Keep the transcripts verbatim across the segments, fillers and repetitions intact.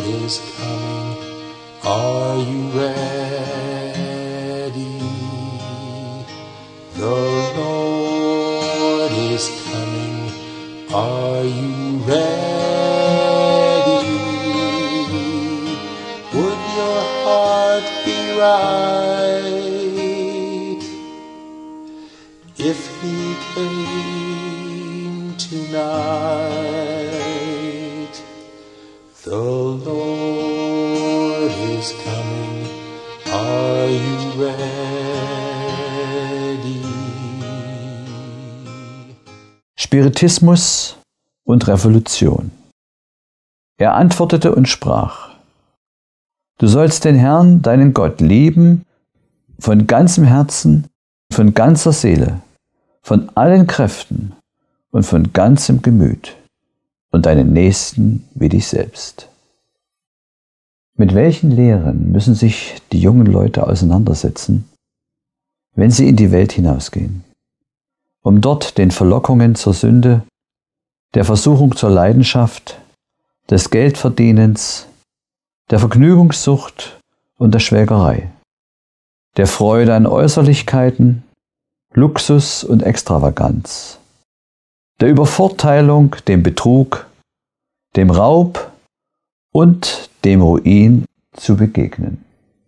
is coming. Are you ready? The Lord is coming. Are you ready? Would your heart be right if he came tonight? The Lord is coming. Are you ready? Spiritismus und Revolution. Er antwortete und sprach: Du sollst den Herrn, deinen Gott, lieben von ganzem Herzen, von ganzer Seele, von allen Kräften und von ganzem Gemüt und deinen Nächsten wie dich selbst. Mit welchen Lehren müssen sich die jungen Leute auseinandersetzen, wenn sie in die Welt hinausgehen, um dort den Verlockungen zur Sünde, der Versuchung zur Leidenschaft, des Geldverdienens, der Vergnügungssucht und der Schwelgerei, der Freude an Äußerlichkeiten, Luxus und Extravaganz, der Übervorteilung, dem Betrug, dem Raub und dem Ruin zu begegnen.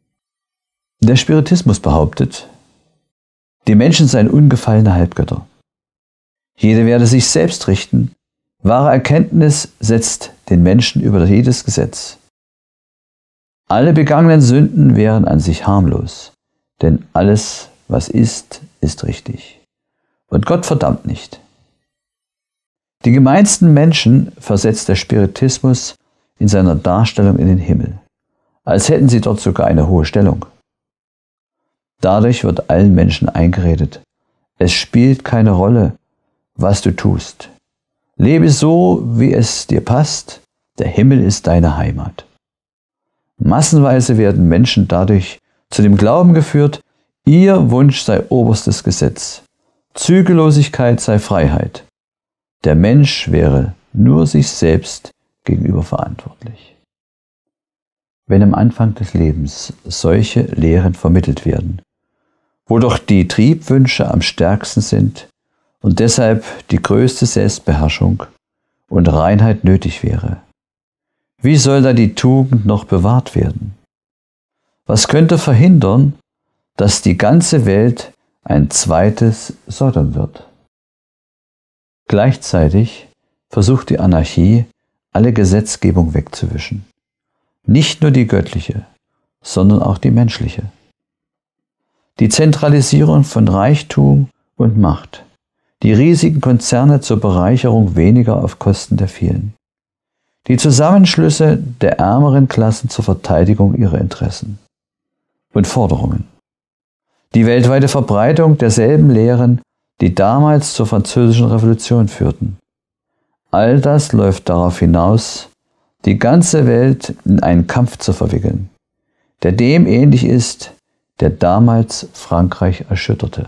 Der Spiritismus behauptet, die Menschen seien ungefallene Halbgötter. Jeder werde sich selbst richten. Wahre Erkenntnis setzt den Menschen über jedes Gesetz. Alle begangenen Sünden wären an sich harmlos, denn alles, was ist, ist richtig. Und Gott verdammt nicht. Die gemeinsten Menschen versetzt der Spiritismus in seiner Darstellung in den Himmel, als hätten sie dort sogar eine hohe Stellung. Dadurch wird allen Menschen eingeredet: Es spielt keine Rolle, was du tust. Lebe so, wie es dir passt. Der Himmel ist deine Heimat. Massenweise werden Menschen dadurch zu dem Glauben geführt, ihr Wunsch sei oberstes Gesetz. Zügellosigkeit sei Freiheit. Der Mensch wäre nur sich selbst gegenüber verantwortlich. Wenn am Anfang des Lebens solche Lehren vermittelt werden, wo doch die Triebwünsche am stärksten sind und deshalb die größte Selbstbeherrschung und Reinheit nötig wäre, wie soll da die Tugend noch bewahrt werden? Was könnte verhindern, dass die ganze Welt ein zweites Sodom wird? Gleichzeitig versucht die Anarchie, alle Gesetzgebung wegzuwischen. Nicht nur die göttliche, sondern auch die menschliche. Die Zentralisierung von Reichtum und Macht, die riesigen Konzerne zur Bereicherung weniger auf Kosten der vielen, die Zusammenschlüsse der ärmeren Klassen zur Verteidigung ihrer Interessen und Forderungen, die weltweite Verbreitung derselben Lehren, die damals zur Französischen Revolution führten. All das läuft darauf hinaus, die ganze Welt in einen Kampf zu verwickeln, der dem ähnlich ist, der damals Frankreich erschütterte.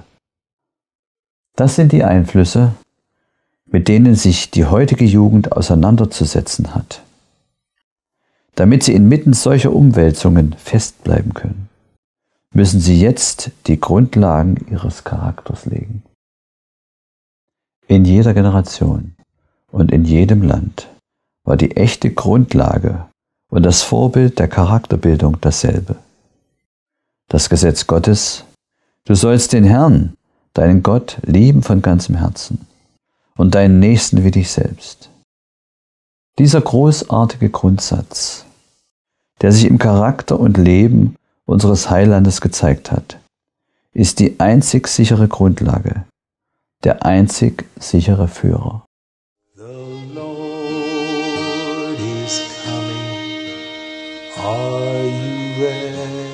Das sind die Einflüsse, mit denen sich die heutige Jugend auseinanderzusetzen hat, damit sie inmitten solcher Umwälzungen festbleiben können, müssen sie jetzt die Grundlagen ihres Charakters legen. In jeder Generation und in jedem Land war die echte Grundlage und das Vorbild der Charakterbildung dasselbe. Das Gesetz Gottes: Du sollst den Herrn, deinen Gott, lieben von ganzem Herzen und deinen Nächsten wie dich selbst. Dieser großartige Grundsatz, der sich im Charakter und Leben unseres Heilandes gezeigt hat, ist die einzig sichere Grundlage, der einzig sichere Führer. The Lord is coming. Are you ready?